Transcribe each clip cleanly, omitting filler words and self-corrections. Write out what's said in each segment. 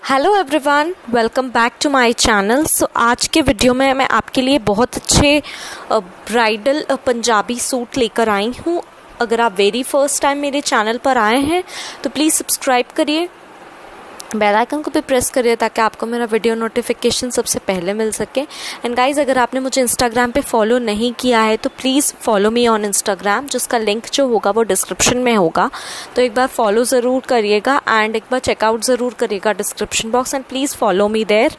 Hello everyone, welcome back to my channel. So आज के video में मैं आपके लिए बहुत अच्छे ब्राइडल पंजाबी सूट लेकर आई हूँ। अगर आप वेरी फर्स्ट टाइम मेरे चैनल पर आए हैं तो प्लीज़ सब्सक्राइब करिए, बेल आइकन को भी प्रेस करिए ताकि आपको मेरा वीडियो नोटिफिकेशन सबसे पहले मिल सके। एंड गाइज, अगर आपने मुझे इंस्टाग्राम पे फॉलो नहीं किया है तो please follow me on Instagram, जिसका लिंक जो होगा वो डिस्क्रिप्शन में होगा। तो एक बार फॉलो ज़रूर करिएगा एंड एक बार चेकआउट ज़रूर करिएगा description box, and please follow me there.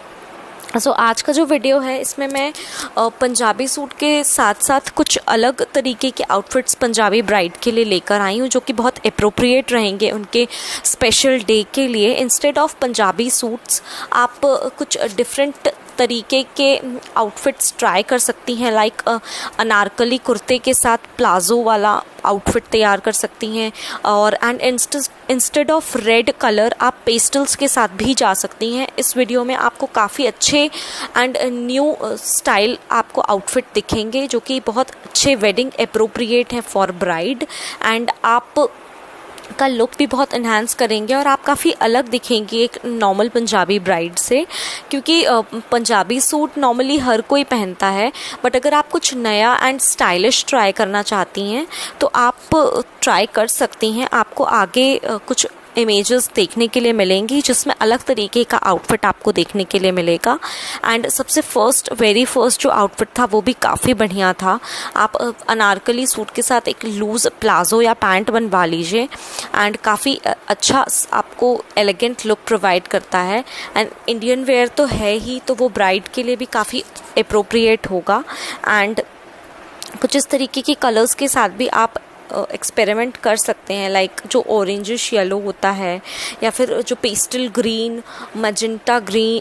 So आज का जो वीडियो है इसमें मैं पंजाबी सूट के साथ साथ कुछ अलग तरीके के आउटफिट्स पंजाबी ब्राइड के लिए लेकर आई हूँ, जो कि बहुत अप्रोप्रिएट रहेंगे उनके स्पेशल डे के लिए। इंस्टेड ऑफ पंजाबी सूट्स आप कुछ डिफरेंट तरीके के आउटफिट्स ट्राई कर सकती हैं। लाइक अनारकली कुर्ते के साथ प्लाजो वाला आउटफिट तैयार कर सकती हैं, और and instead of red colour आप पेस्टल्स के साथ भी जा सकती हैं। इस वीडियो में आपको काफ़ी अच्छे एंड न्यू स्टाइल आपको आउटफिट दिखेंगे, जो कि बहुत अच्छे वेडिंग अप्रोप्रिएट हैं फॉर ब्राइड, एंड आप का लुक भी बहुत इन्हांस करेंगे और आप काफ़ी अलग दिखेंगी एक नॉर्मल पंजाबी ब्राइड से। क्योंकि पंजाबी सूट नॉर्मली हर कोई पहनता है, बट अगर आप कुछ नया एंड स्टाइलिश ट्राई करना चाहती हैं तो आप ट्राई कर सकती हैं। आपको आगे कुछ इमेजेस देखने के लिए मिलेंगी जिसमें अलग तरीके का आउटफिट आपको देखने के लिए मिलेगा। एंड सबसे वेरी फर्स्ट जो आउटफिट था वो भी काफ़ी बढ़िया था। आप अनारकली सूट के साथ एक लूज़ प्लाजो या पैंट बनवा लीजिए, एंड काफ़ी अच्छा आपको एलिगेंट लुक प्रोवाइड करता है। एंड इंडियन वेयर तो है ही, तो वो ब्राइड के लिए भी काफ़ी अप्रोप्रिएट होगा। एंड कुछ इस तरीके की कलर्स के साथ भी आप एक्सपेरिमेंट कर सकते हैं, लाइक जो ऑरेंजिश येलो होता है, या फिर जो पेस्टल ग्रीन, मजेंटा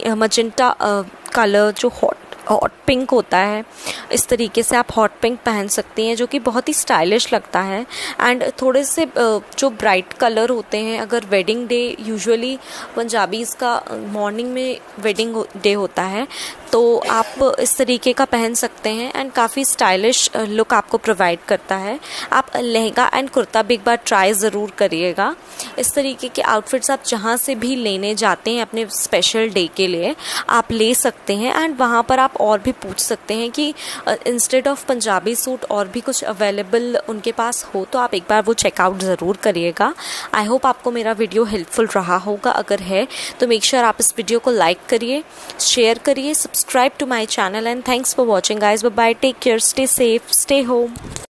कलर, जो हॉट पिंक होता है, इस तरीके से आप हॉट पिंक पहन सकती हैं, जो कि बहुत ही स्टाइलिश लगता है। एंड थोड़े से जो ब्राइट कलर होते हैं, अगर वेडिंग डे यूजुअली पंजाबीज़ का मॉर्निंग में वेडिंग डे होता है, तो आप इस तरीके का पहन सकते हैं एंड काफ़ी स्टाइलिश लुक आपको प्रोवाइड करता है। आप लहंगा एंड कुर्ता भी एक बार ट्राई ज़रूर करिएगा। इस तरीके के आउटफिट्स आप जहाँ से भी लेने जाते हैं अपने स्पेशल डे के लिए आप ले सकते हैं, एंड वहाँ पर आप और भी पूछ सकते हैं कि इंस्टेड ऑफ पंजाबी सूट और भी कुछ अवेलेबल उनके पास हो, तो आप एक बार वो चेकआउट ज़रूर करिएगा। आई होप आपको मेरा वीडियो हेल्पफुल रहा होगा। अगर है तो मेक श्योर आप इस वीडियो को लाइक करिए, शेयर करिए, subscribe to my channel, and thanks for watching guys. Bye bye, take care, stay safe, stay home.